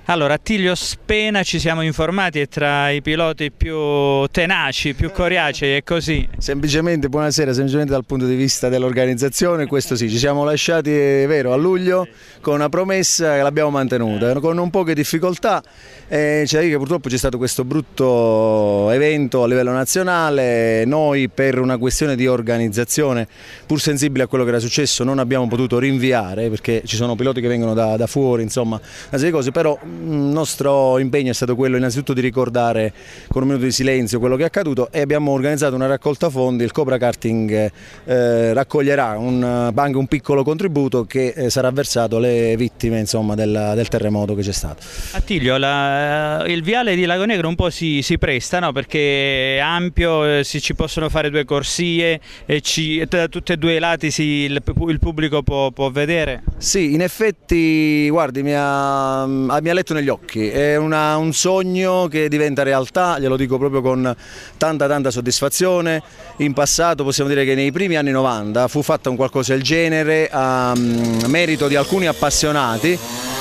Allora, Attilio Spena, ci siamo informati, è tra i piloti più tenaci, più coriacei, è così? Semplicemente, buonasera, semplicemente dal punto di vista dell'organizzazione, questo sì, ci siamo lasciati, è vero, a luglio con una promessa che l'abbiamo mantenuta, con un po' di difficoltà, c'è da dire che purtroppo c'è stato questo brutto evento a livello nazionale, noi per una questione di organizzazione, pur sensibili a quello che era successo, non abbiamo potuto rinviare perché ci sono piloti che vengono da fuori, insomma, una serie di cose, però il nostro impegno è stato quello innanzitutto di ricordare con un minuto di silenzio quello che è accaduto e abbiamo organizzato una raccolta fondi. Il Cobra Karting raccoglierà anche un piccolo contributo che sarà versato alle vittime, insomma, del terremoto che c'è stato. Attilio, il viale di Lago Negro un po' si presta, no? Perché è ampio, ci possono fare due corsie e da tutti e due i lati il pubblico può vedere? Sì, in effetti, guardi, mi ha letto negli occhi, è un sogno che diventa realtà, glielo dico proprio con tanta soddisfazione. In passato possiamo dire che nei primi anni 90 fu fatta un qualcosa del genere a merito di alcuni appassionati.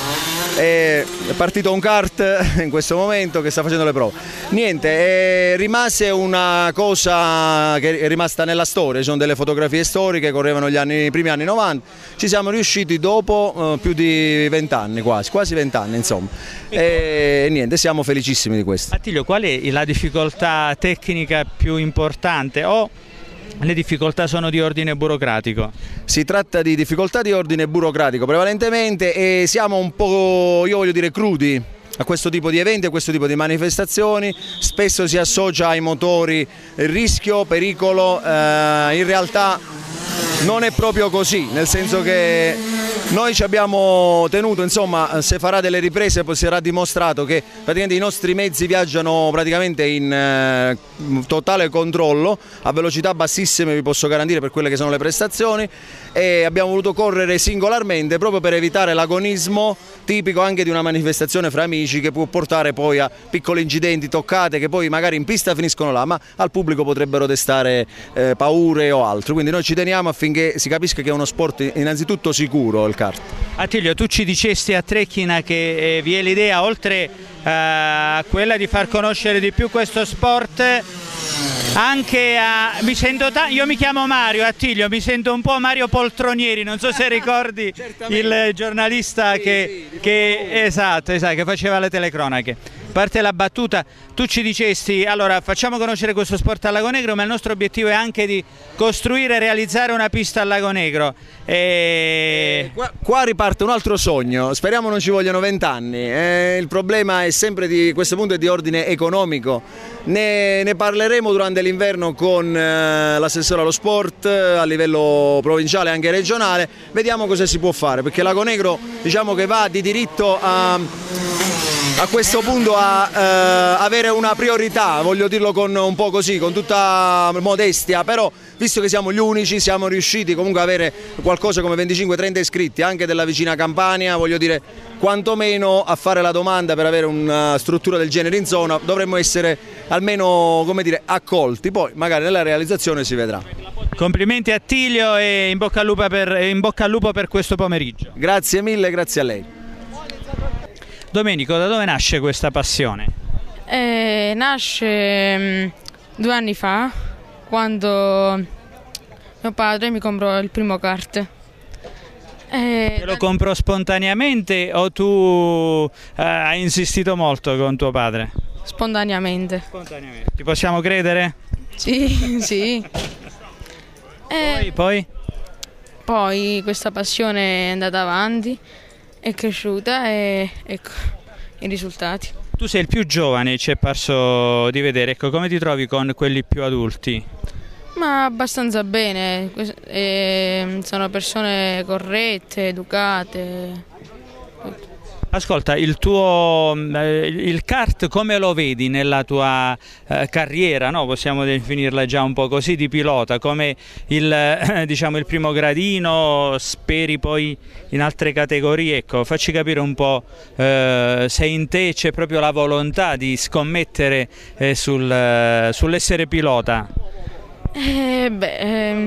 È partito un kart in questo momento che sta facendo le prove. Niente, rimase una cosa che è rimasta nella storia, ci sono delle fotografie storiche, correvano i primi anni 90, ci siamo riusciti dopo più di 20 anni, quasi 20 anni, insomma, e niente, siamo felicissimi di questo. Attilio, qual è la difficoltà tecnica più importante o le difficoltà sono di ordine burocratico? Si tratta di difficoltà di ordine burocratico prevalentemente e siamo un po', io voglio dire, crudi a questo tipo di eventi, a questo tipo di manifestazioni. Spesso si associa ai motori rischio, pericolo, in realtà non è proprio così, nel senso che noi ci abbiamo tenuto, insomma, se farà delle riprese poi sarà dimostrato che praticamente i nostri mezzi viaggiano praticamente in totale controllo, a velocità bassissime, vi posso garantire, per quelle che sono le prestazioni, e abbiamo voluto correre singolarmente proprio per evitare l'agonismo tipico anche di una manifestazione fra amici che può portare poi a piccoli incidenti, toccate che poi magari in pista finiscono là, ma al pubblico potrebbero destare paure o altro, quindi noi ci teniamo affinché si capisca che è uno sport innanzitutto sicuro il kart. Attilio, tu ci dicesti a Trecchina che vi è l'idea, oltre a quella di far conoscere di più questo sport, anche io mi chiamo Mario, Attilio, mi sento un po' Mario Poltronieri, non so se ricordi il giornalista esatto, che faceva le telecronache. A parte la battuta, tu ci dicesti, allora facciamo conoscere questo sport al Lago Negro, ma il nostro obiettivo è anche di costruire e realizzare una pista al Lago Negro. Qua riparte un altro sogno, speriamo non ci vogliano 20 anni, il problema è sempre di questo punto è di ordine economico, ne parleremo durante l'inverno con l'assessore allo sport a livello provinciale e anche regionale, vediamo cosa si può fare, perché Lago Negro, diciamo, che va di diritto a questo punto a avere una priorità, voglio dirlo con un po' così, con tutta modestia, però visto che siamo gli unici siamo riusciti comunque ad avere qualcosa come 25-30 iscritti anche della vicina Campania, voglio dire, quantomeno a fare la domanda per avere una struttura del genere in zona dovremmo essere almeno, come dire, accolti, poi magari nella realizzazione si vedrà. Complimenti Attilio e in bocca al lupo per questo pomeriggio. Grazie mille, grazie a lei. Domenico, da dove nasce questa passione? Nasce 2 anni fa, quando mio padre mi comprò il primo kart. Te lo comprò spontaneamente o tu hai insistito molto con tuo padre? Spontaneamente. Spontaneamente. Ti possiamo credere? Sì, sì. Poi questa passione è andata avanti, è cresciuta e ecco i risultati. Tu sei il più giovane, ci è parso di vedere, ecco, come ti trovi con quelli più adulti? Ma abbastanza bene, sono persone corrette, educate. Ascolta, il kart come lo vedi nella tua carriera, no? Possiamo definirla già un po' così, di pilota, come diciamo, il primo gradino, speri poi in altre categorie, ecco, facci capire un po' se in te c'è proprio la volontà di scommettere sull'essere pilota. Per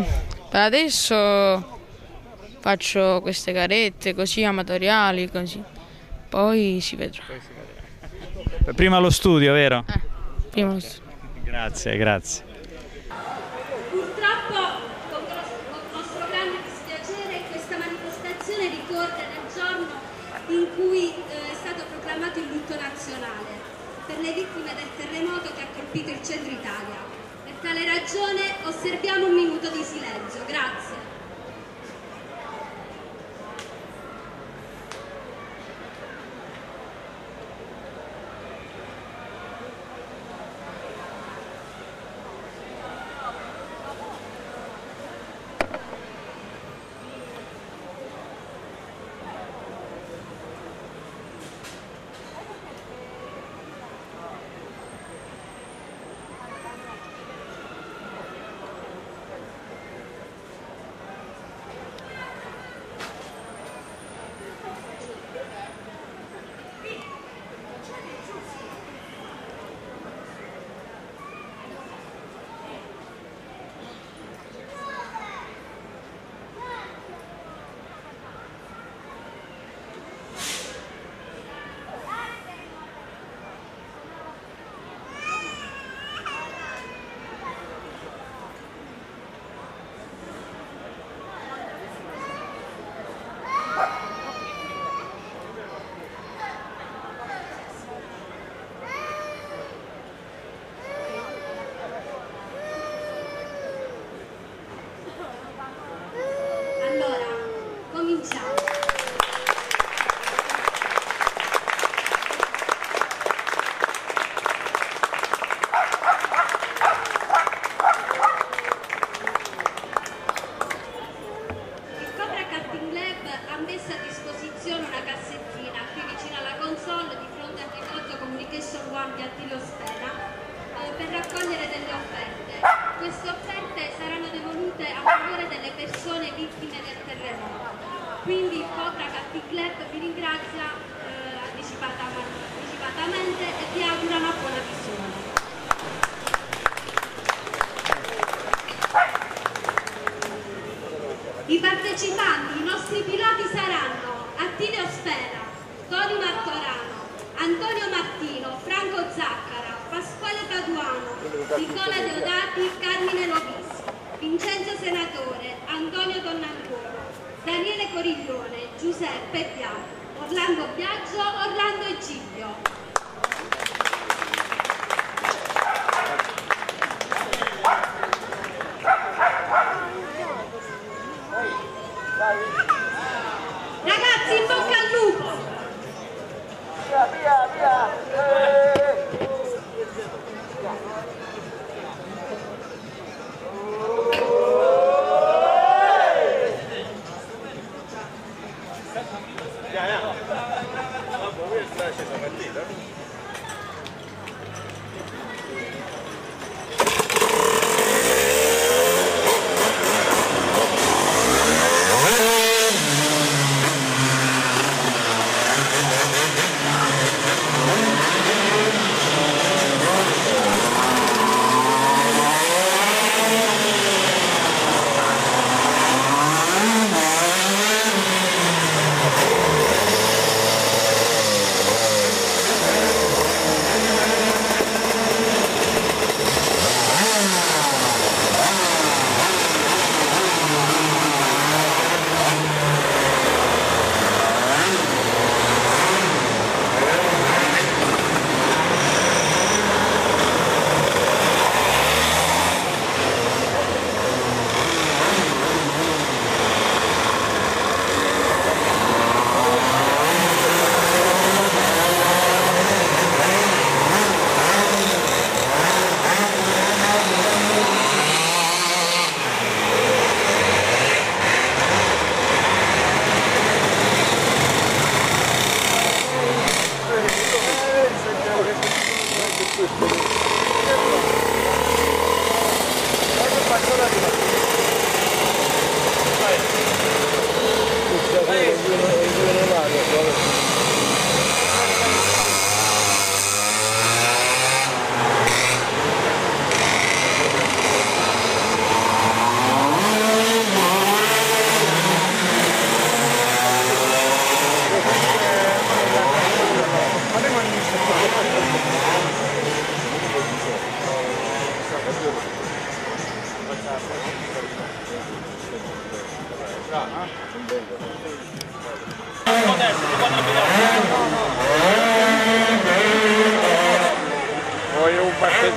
adesso faccio queste garette così amatoriali, così. poi si vedrà. Prima lo studio, vero? Prima lo studio. Grazie, grazie. Purtroppo, con nostro grande dispiacere, questa manifestazione ricorre nel giorno in cui è stato proclamato il lutto nazionale per le vittime del terremoto che ha colpito il centro Italia. Per tale ragione osserviamo un minuto di silenzio. Grazie. Per raccogliere delle offerte. Queste offerte saranno devolute a favore delle persone vittime del terremoto. Quindi il Cobra Catting Club vi ringrazia anticipatamente e vi augura una buona visione. I partecipanti, i nostri piloti saranno Attilio Sfera, Toni Martorano, Antonio Martino, Franco Zaccara, Pasquale Paduano, Nicola Deodati, Carmine Lovisi, Vincenzo Senatore, Antonio Donnantuono, Daniele Coriglione, Giuseppe Bianco, Orlando Biagio, Orlando Egidio. Ragazzi, in bocca al lupo! Via, via, via!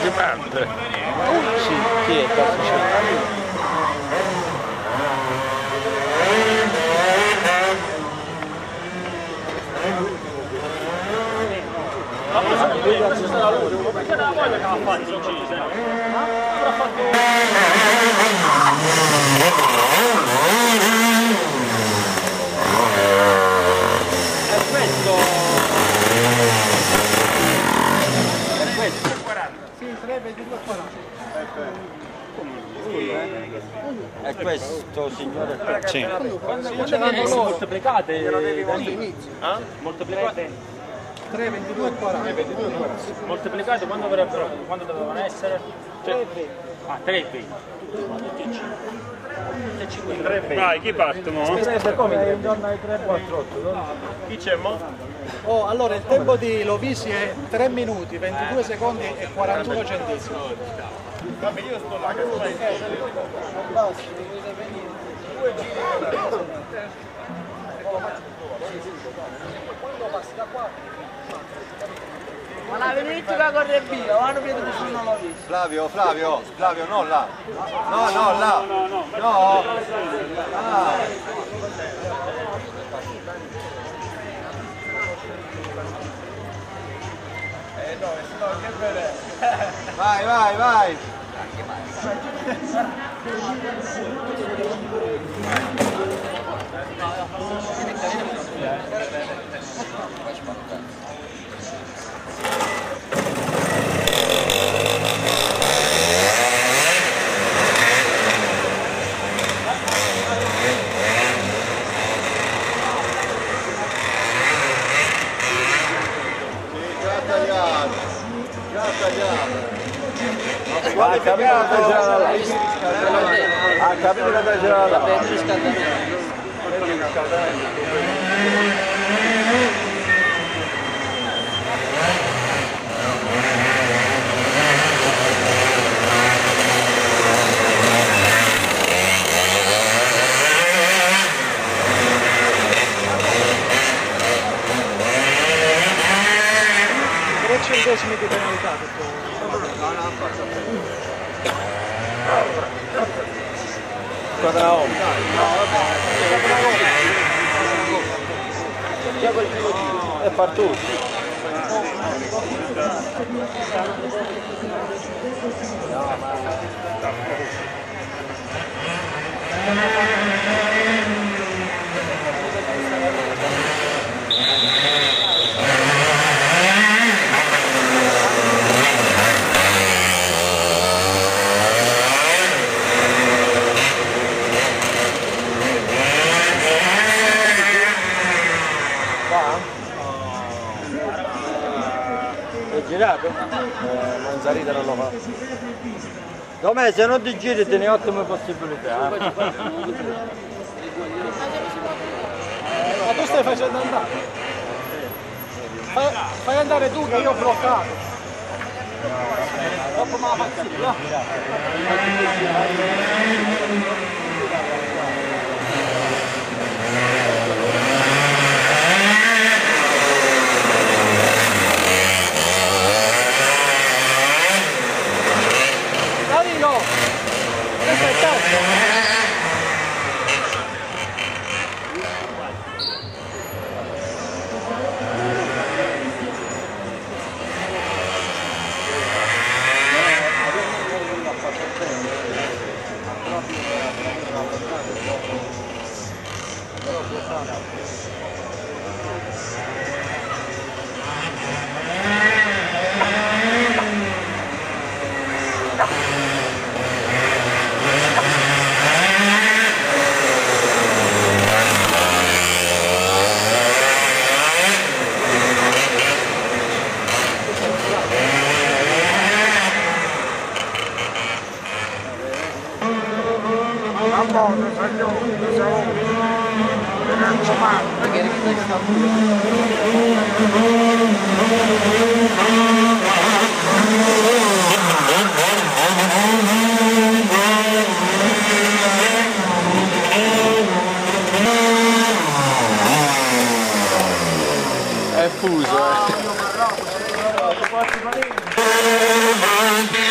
rimande. Sì, chi è il calcio? Questa sarà l'ultima, perché era la voglia che aveva fatto incise. Avrà fatto... È questo? 40. Sì, 3,22,40. È questo signore? Sì. Quando viene moltiplicate, moltiplicate 3,22,40. moltiplicate quando dovrebbero, quando dovevano essere? Cioè, 3,20. Vai, chi parte mo? Come intorno ai 3,48. Chi c'è mo? Oh, allora il tempo di Lovisi è 3 minuti, 22 secondi e 41 centesimi. Vabbè, io sto là, che fai? Ma la venite che corre via, ma non vedo nessuno l'ho visto. Flavio, non là. No, là. No. Vai. Ha capito che c'era là. Centesimi di penalità. Quadrao. È partito. Girato? Manzarita non lo fa. Com'è? Se non ti giri te ne hai ottime possibilità. Ma tu stai facendo andare? Fai andare tu che io ho bloccato. Dopo me la faccio là. È full. chiuso.